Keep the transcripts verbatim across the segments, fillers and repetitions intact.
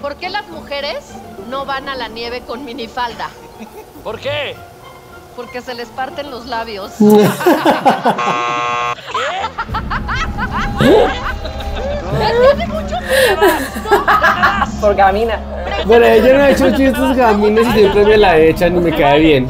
¿Por qué las mujeres no van a la nieve con minifalda? ¿Por qué? Porque se les parten los labios. ¿Qué? Hace mucho Por gamina. Bueno, ella no ha hecho chistes gamines y siempre me la echan y me cae bien.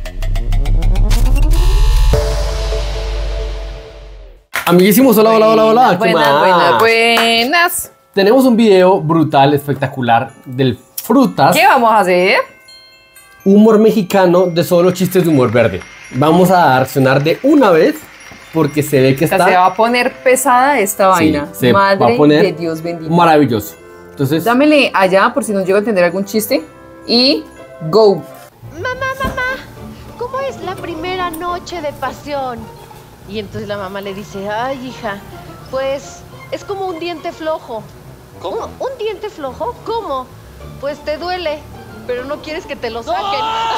Amiguísimos, hola, hola, hola, hola. ¿Qué Buenas, más? buenas, buenas. Tenemos un video brutal, espectacular del Frutas. ¿Qué vamos a hacer? Humor mexicano de solo chistes de humor verde. Vamos a accionar de una vez porque se ve que O sea, está... se va a poner pesada esta vaina. Sí, se Madre va a poner de Dios bendito. maravilloso. Entonces, Dámele allá por si nos llega a entender algún chiste. Y go. Mamá, mamá, ¿cómo es la primera noche de pasión? Y entonces la mamá le dice, ay, hija, pues es como un diente flojo. ¿Cómo? ¿Un, un diente flojo? ¿Cómo? Pues te duele, pero no quieres que te lo saquen.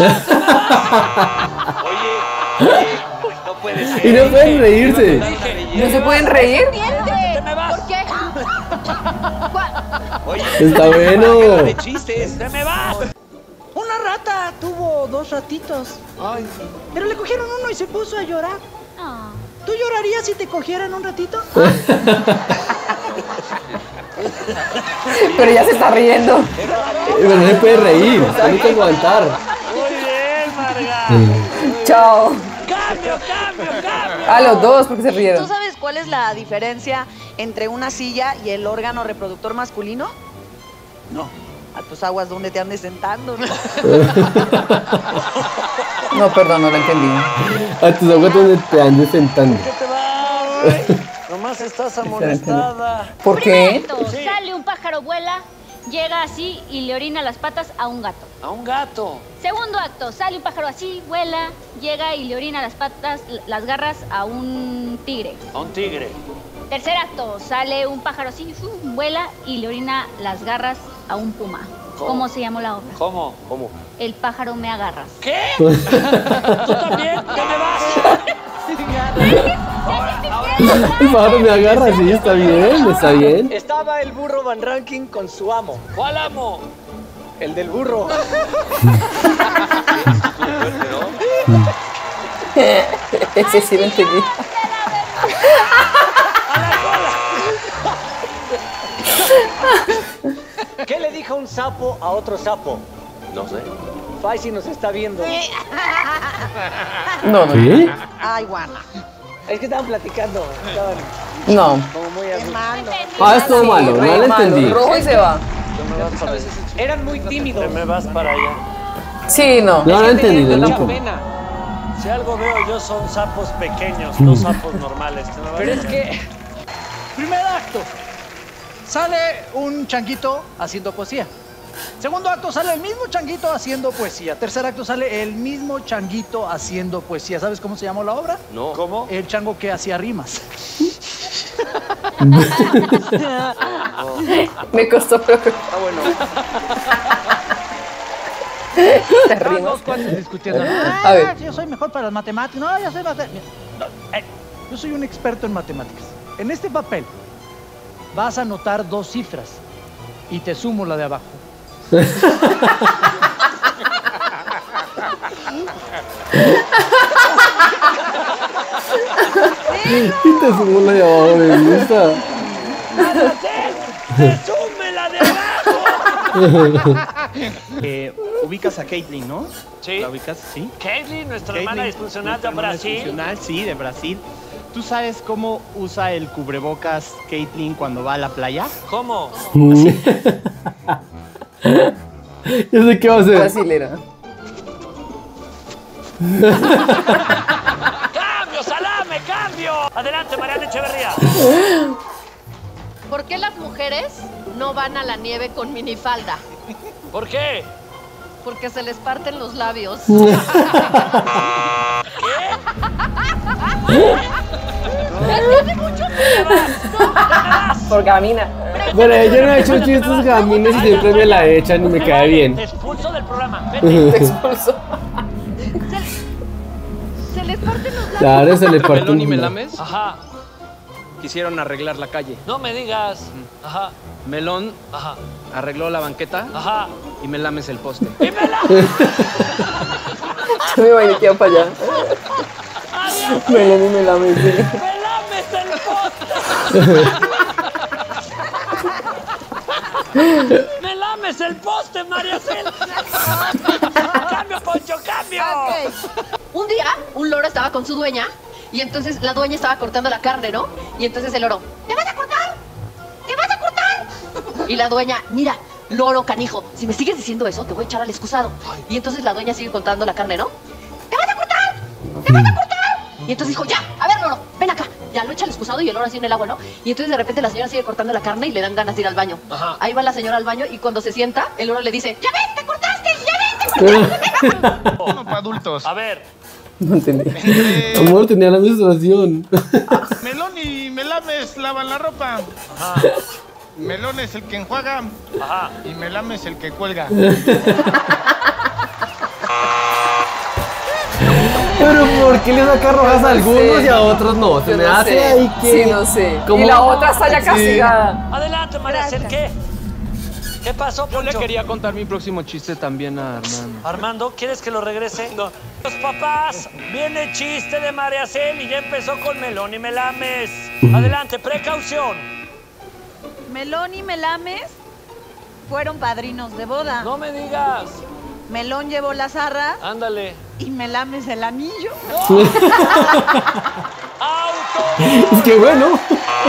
Oye, no puede ser. y no pueden reírse. ¿No se pueden reír? ¿Diente? me vas. ¿Por qué? ¿Cuál? Oye, Está bueno. de chistes. ¡Te me vas! Una rata tuvo dos ratitos. Ay, Pero le cogieron uno y se puso a llorar. ¿Tú llorarías si te cogieran un ratito? Pero ya se está riendo. Pero no se puede reír, tiene que aguantar. muy bien, Marga. Chao. Cambio, cambio, cambio. A los dos porque se ¿Tú rieron. sabes cuál es la diferencia entre una silla y el órgano reproductor masculino? No. A tus aguas, ¿dónde te andes sentando? ¿No? No, perdón, no lo entendí. A tus ojos donde te andes sentando. ¿Qué te vas? Nomás estás amonestada. ¿Por qué? Primero, sale un pájaro, vuela, llega así y le orina las patas a un gato. A un gato. Segundo acto, sale un pájaro así, vuela, llega y le orina las patas, las garras a un tigre. A un tigre. Tercer acto, sale un pájaro así, ¡fum!, vuela y le orina las garras a un puma. ¿Cómo? ¿Cómo se llamó la obra? ¿Cómo? ¿Cómo? El pájaro me agarras. ¿Qué? ¿Tú también? ¿Te me vas? El pájaro me agarra, sí, está bien, está bien. Estaba el burro Van Ranking con su amo, ¿Cuál amo? el del burro. Ese sí lo entendí. ¿Qué le dijo un sapo a otro sapo? No sé. Faisy nos está viendo. No, no. ¿Sí? Ay, guana. Es que estaban platicando. Estaban No. como muy Qué amigos. malo. Ah, estuvo malo, no Re lo malo, entendí. rojo y se va. Eran muy tímidos. Te me vas para allá. Sí, no. No lo entendí, no lo Mucha entendí. pena. Si algo veo yo son sapos pequeños, no sapos normales. ¿Te me vas? Pero es que... Primer acto. Sale un changuito haciendo poesía. Segundo acto sale el mismo changuito haciendo poesía. Tercer acto sale el mismo changuito haciendo poesía. ¿Sabes cómo se llamó la obra? No. ¿Cómo? El chango que hacía rimas. Me costó peor. Ah, bueno. Te rimas. Dos cuates discutiendo. A ver. Ah, yo soy mejor para las matemáticas. No, yo soy matemáticas. No, eh, yo soy un experto en matemáticas. En este papel vas a anotar dos cifras y te sumo la de abajo. Y te sumo la de abajo, me gusta. ¡Resume la de abajo! Eh, ubicas a Caitlyn, ¿no? Sí. ¿La ubicas? Sí. Caitlyn, nuestra Caitlyn, hermana disfuncional nuestra de hermana Brasil. disfuncional, sí, de Brasil. ¿Tú sabes cómo usa el cubrebocas Caitlyn cuando va a la playa? ¿Cómo? Yo sé qué va a hacer. Brasilera. ¡Cambio, salame, cambio! Adelante, Mariana Echeverría. ¿Por qué las mujeres no van a la nieve con minifalda? ¿Por qué? Porque se les parten los labios. Por gamina. Bueno, ella no ha hecho chistes gamines y siempre me la echan y me cae bien. Te expulso del programa. Te Vete. expulsó. Se les parten los labios. Claro, se le parte ¿Pelón y un... melames? Ajá. quisieron arreglar la calle. No me digas. Ajá. Melón Ajá. arregló la banqueta. Ajá. Y Melames el poste. ¡Y me lames! Yo me imaginé que iba para allá. Melón y Melames, sí. ¡Me lames el poste! ¡Me lames el poste, María Cel! ¡Cambio, Poncho, cambio! Okay. Un día, un loro estaba con su dueña y entonces la dueña estaba cortando la carne, ¿no? Y entonces el loro, ¿te vas a cortar? ¿Te vas a cortar? Y la dueña, mira, loro canijo, si me sigues diciendo eso, te voy a echar al excusado. Y entonces la dueña sigue cortando la carne, ¿no? ¿Te vas a cortar? ¿Te vas a cortar? Y entonces dijo, ya, a ver, loro, ven acá. Ya lo echa al excusado y el loro así en el agua, ¿no? Y entonces de repente la señora sigue cortando la carne y le dan ganas de ir al baño. Ajá. Ahí va la señora al baño y cuando se sienta, el loro le dice, ¡ya ves, te cortaste! ¡Ya ves, te cortaste! No, para adultos. A ver. No entendí. Amor, tenía la menstruación. Melón y Melames lavan la ropa. Ajá. Melón es el que enjuaga. Ajá. Y Melames el que cuelga. Pero ¿por qué le saca rojas a algunos sé, y a otros no? Se Yo me no hace sé. ahí que... Sí, no sé. ¿Cómo? Y la otra está ya Sí. castigada. Adelante, María Cel, ¿qué? ¿Qué pasó, Yo le Poncho? quería contar mi próximo chiste también a Armando. Armando, ¿quieres que lo regrese? No. Los papás, viene el chiste de María Cel y ya empezó con Melón y Melames. Adelante, precaución. Melón y Melames fueron padrinos de boda. No me digas. Melón llevó la zarra Ándale. y Melames el anillo. ¡Auto! Es que bueno.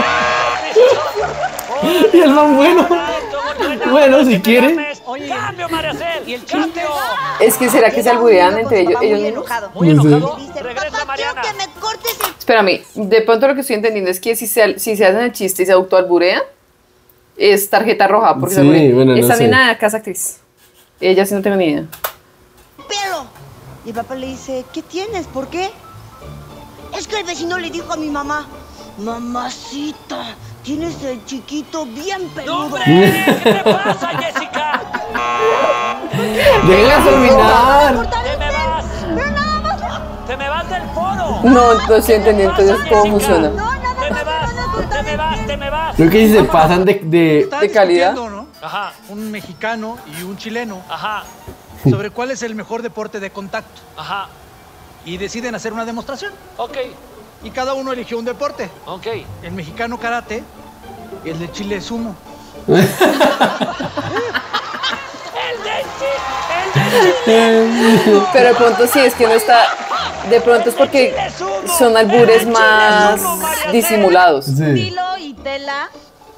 Y el man bueno. Bueno, si quiere. ¡Cambio, María Cel! ¡Y el cambio! Es que será que se alburean entre ellos, ellos Muy mismos. enojado. Muy No sé. enojado. Dice, Regresa, papá, quiero Mariana. que me cortes el... Espérame, de pronto lo que estoy entendiendo es que si se, si se hacen el chiste y se autoalburean, es tarjeta roja, porque Sí, se alburean. bueno, no Esta sé. nena de casa actriz. Ella sí no tengo ni idea. pelo. Y el papá le dice, ¿qué tienes? ¿Por qué? Es que el vecino le dijo a mi mamá, mamacita, tienes el chiquito bien ¡No, peludo. hombre! ¿Qué te pasa, Jessica? Déjala terminar. ¡Te me vas! ¡Te me vas del foro! No, no estoy entendiendo ¿Qué te entonces pasa, cómo Jessica? funciona. ¡Te me vas! ¡Te me vas! ¡Te me vas! Creo que si se pasan de... de... Están ¿De calidad? discutiendo, ¿no? Ajá, Un mexicano y un chileno ajá, sobre cuál es el mejor deporte de contacto. ajá. Y deciden hacer una demostración. Ok, Y cada uno eligió un deporte. ok. El mexicano karate, el de Chile sumo. ¡El de Chile! ¡El de Chile! Pero de pronto sí, es que no está... De pronto es porque son albures más disimulados. Sí. Tilo y Tela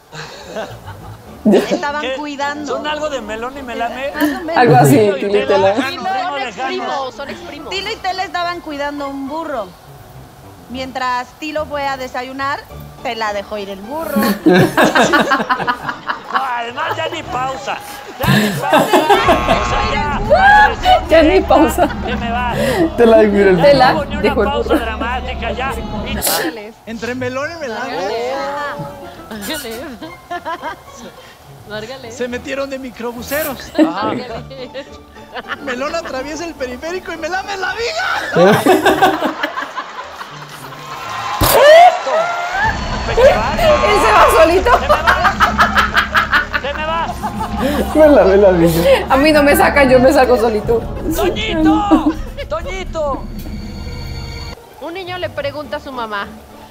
estaban ¿Qué? cuidando. ¿Son algo de Melón y Melame? Algo así, Tilo y Tilo y Tela. Tela. Primo Son lejano. exprimos, son exprimos. Tilo y Tela estaban cuidando un burro. Mientras Tilo fue a desayunar, Tela dejó ir el burro. No, además ya ni pausa. Ya ni pausa. O sea, ya. agresión Ya ni directa. pausa. ¿Qué me vas? Te la digo, mira el- Tela No, ni una dejó el pausa burro. dramática ya. Y- Árale, Entre melón y melame árale. Lárgale. se metieron de microbuseros. Ajá. Melón atraviesa el periférico y melame la viga. ¿Te vas? Él se va solito. ¿Te me vas? Me la ve la vida. A mí no me sacan, yo me saco solito. ¡Toñito! ¡Toñito! Un niño le pregunta a su mamá,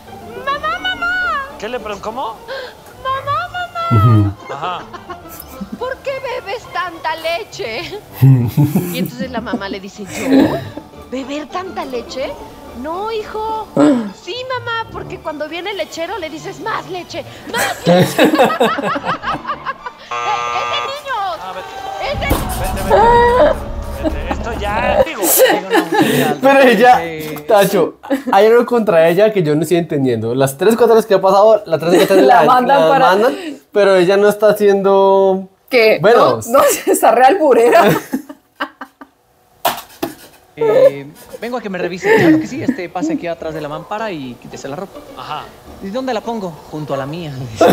¿Qué le preguntó? ¿Cómo? mamá, mamá, Ajá. ¿por qué bebes tanta leche? Y entonces la mamá le dice, ¿yo? ¿Beber tanta leche? No, hijo. Sí, mamá, porque cuando viene el lechero le dices, más leche, más leche. ¡Es de niños! A ver, ¡Es de... vete, vete. Vete, Esto ya, digo. Pero ella, Tacho, hay algo contra ella que yo no estoy entendiendo. Las tres cosas que ha pasado, las tres cosas La mandan para- mandan, pero ella no está haciendo... ¿Qué? Bueno. No, no, está real burera. Eh, vengo a que me revise. Claro que sí, este pase aquí atrás de la mampara y quítese la ropa. Ajá. ¿Y dónde la pongo? Junto a la mía.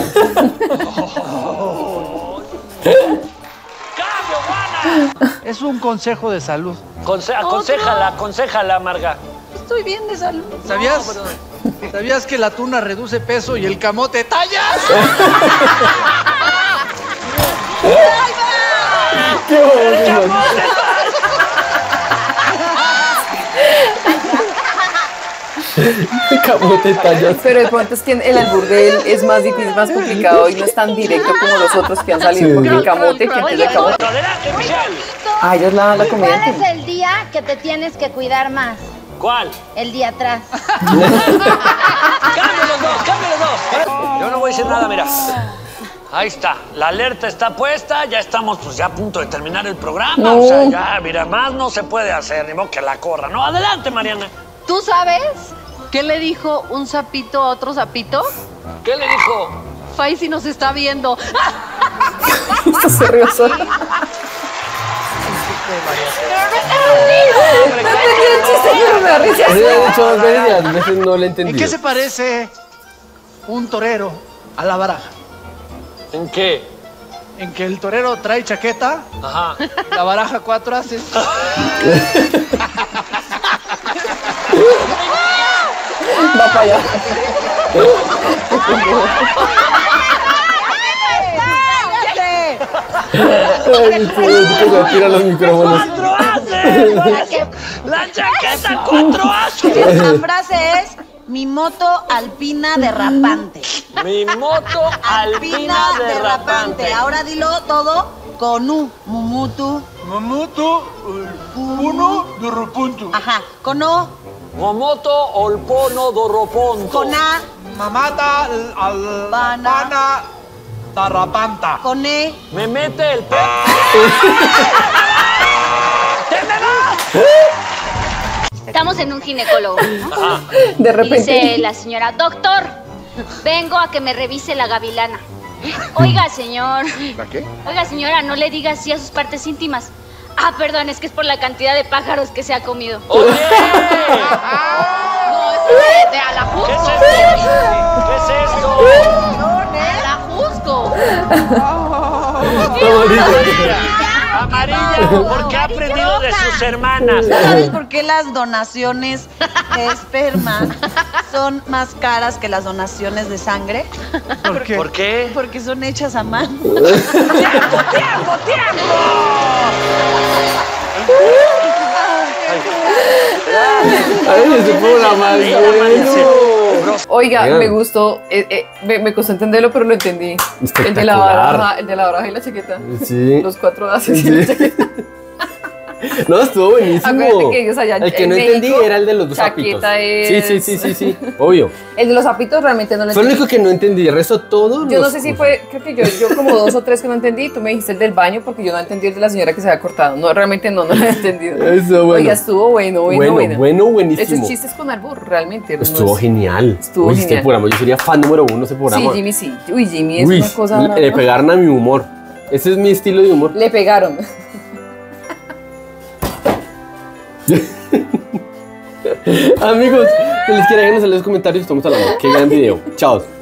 ¡Cambio, Juana! Es un consejo de salud. Conse aconsejala, aconsejala, Marga. Estoy bien de salud. ¿Sabías? No, pero- ¿Sabías que la tuna reduce peso y el camote talla? ¡Qué bueno! Camote tallas. Pero de pronto es que el albur de él es más difícil, más complicado y no es tan directo como los otros que han salido. Sí. Porque el camote, ¿quién es el camote? Adelante, Michelle. Ah, ella es la, la ¿Cuál comediante. es el día que te tienes que cuidar más? ¿Cuál? El día atrás. ¡Cambia los dos! ¡Cambia los dos! Yo no voy a decir nada, mira. Ahí está, la alerta está puesta, ya estamos pues ya a punto de terminar el programa. No. O sea, ya, mira, más no se puede hacer, ni modo que la corra. No, adelante, Mariana. ¿Tú sabes qué le dijo un sapito a otro sapito? ¿Qué le dijo? Faisy nos está viendo. Se rió solo. Hombre, No entendí el chiste, pero me da risa. Lo he dicho dos veces y a veces no le he ¿En qué entendido. se parece un torero a la baraja? ¿En qué? En que el torero trae chaqueta, Ajá. la baraja cuatro haces. Va para allá. Ay, que se tira los micrófonos. ¡Cuatro haces! ¡La chaqueta cuatro haces! La frase es mi moto alpina derrapante. Mi moto alpina derrapante. Ahora dilo todo con U. Mumutu. Mamuto, uno, de repunto. Ajá. Con O. Momoto olpono doroponto. Con A. Mamata al- al Pana. pana tarrapanta. Con E. Me mete el pe... ¡Te me vas! Estamos en un ginecólogo. Ajá. De Y repente. dice la señora, doctor, vengo a que me revise la gavilana. Oiga, señor. ¿La qué? Oiga, señora, no le diga así a sus partes íntimas. Ah, perdón, es que es por la cantidad de pájaros que se ha comido. ¡Oye! No, eso es de a la ¿Qué es Jusco. esto? ¿Qué es esto? A la Jusco. Amarilla, porque ha aprendido de sus hermanas. ¿Sabes por qué las donaciones de esperma son más caras que las donaciones de sangre? ¿Por qué? ¿Por qué? Porque son hechas a mano. ¡Tiempo, tiempo, tiempo! Ay, ese programa es bueno. Oiga, Oigan. me gustó. eh, eh, me, me costó entenderlo, pero lo entendí. El de la Espectacular. baraja, el de la baraja y la chaqueta. Sí. Los cuatro haces y Sí. la chaqueta. No, estuvo buenísimo. Acuérdate que ellos allá El que en no entendí México, era el de los dos chaqueta zapitos. es- Sí, sí, sí, sí, sí. Obvio. El de los zapitos realmente no lo Fue lo entendí. único que no entendí. El resto todo. Yo no sé si fue, creo que yo, yo como dos o tres que no entendí, tú me dijiste el del baño porque yo no entendí el de la señora que se había cortado. No, realmente no, no lo he entendido. Eso, bueno. Oiga, estuvo bueno, bueno, Bueno, bueno. bueno, buenísimo. Esos chistes con albur, realmente. no Estuvo es- genial. Estuvo Uy, este genial. programa, yo sería fan número uno de ese programa. Sí, Jimmy sí. Uy, Jimmy es Uy, una cosa le- brava. le pegaron a mi humor. Ese es mi estilo de humor. Le pegaron. Amigos, que les quiera déjenos en los comentarios. Estamos hablando. Qué gran video. Chao.